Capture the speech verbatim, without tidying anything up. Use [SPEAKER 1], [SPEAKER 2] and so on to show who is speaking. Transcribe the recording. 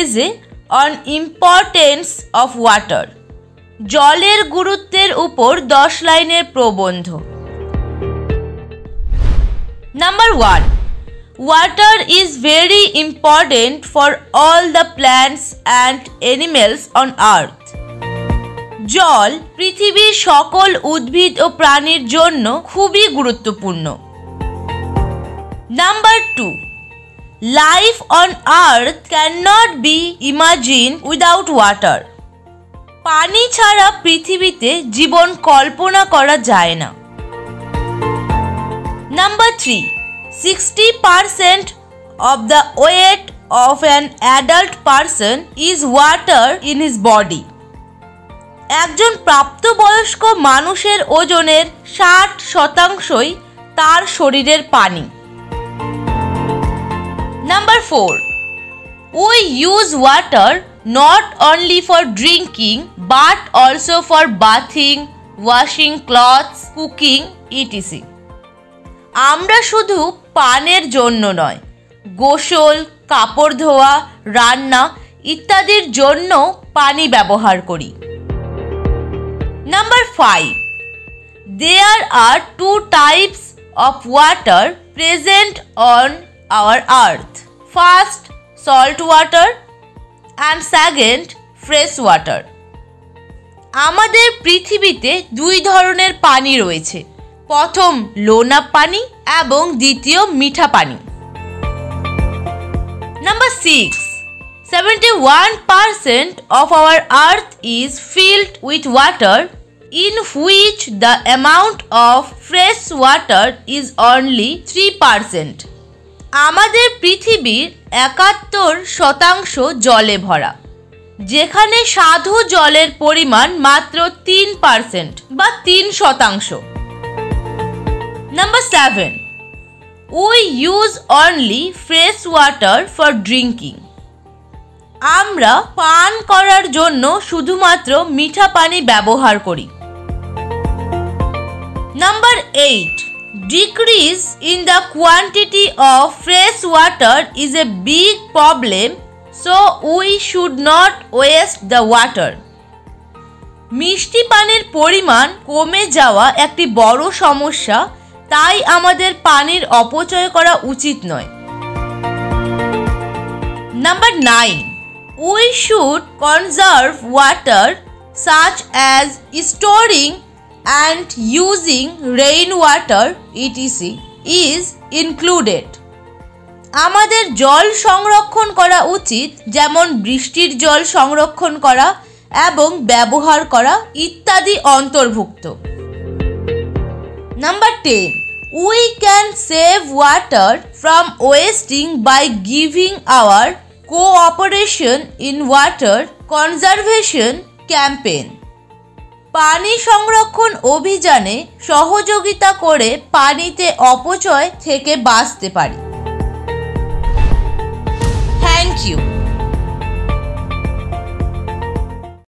[SPEAKER 1] essay on importance of water. জলের গুরুত্বের উপর দশ লাইনের প্রবন্ধ। Number one. Water is very important for all the plants and animals on earth. জল পৃথিবীর সকল উদ্ভিদ ও প্রাণীর জন্য খুবই গুরুত্বপূর্ণ। Number two. Life on earth cannot be imagined without water. পানি ছাড়া পৃথিবীতে জীবন কল্পনা করা যায় না। Number three. sixty percent of the weight of an adult person is water in his body. একজন প্রাপ্তবয়স্ক মানুষের ওজনের ষাট শতাংশই তার শরীরের পানি। Number four. We use water not only for drinking but also for bathing, washing clothes, cooking, et cetera. আমরা শুধু পানের জন্য নয়, গোসল, কাপড় ধোয়া, রান্না ইত্যাদির জন্য পানি ব্যবহার করি। Number five. There are two types of water present on our earth. First, salt water and second, fresh water. আমাদের পৃথিবীতে দুই ধরনের পানি রয়েছে। প্রথম লোনা পানি এবং দ্বিতীয় মিঠা পানি। Number six. seventy-one percent of our earth is filled with water, in which the amount of fresh water is only three percent. আমাদের পৃথিবীর একাত্তর শতাংশ জলে ভরা, যেখানে সাধু জলের পরিমাণ মাত্র তিন পার্সেন্ট বা তিন শতাংশ। Number seven. We use only fresh water for drinking. আমরা পান করার জন্য শুধুমাত্র মিঠা পানি ব্যবহার করি। Number eight. Decrease in the quantity of fresh water is a big problem, so we should not waste the water. মিষ্টি পানির পরিমাণ কমে যাওয়া একটি বড় সমস্যা, তাই আমাদের পানির অপচয় করা উচিত নয়। Number nine. We should conserve water such as storing and using rainwater et cetera is included. আমাদের জল সংরক্ষণ করা উচিত, যেমন বৃষ্টির জল সংরক্ষণ করা এবং ব্যবহার করা ইত্যাদি অন্তর্ভুক্ত। Number ten. We can save water from wasting by giving our cooperation in water conservation campaign. পানি সংরক্ষণ অভিযানে সহযোগিতা করে পানিতে অপচয় থেকে বাঁচতে পারি। Thank you.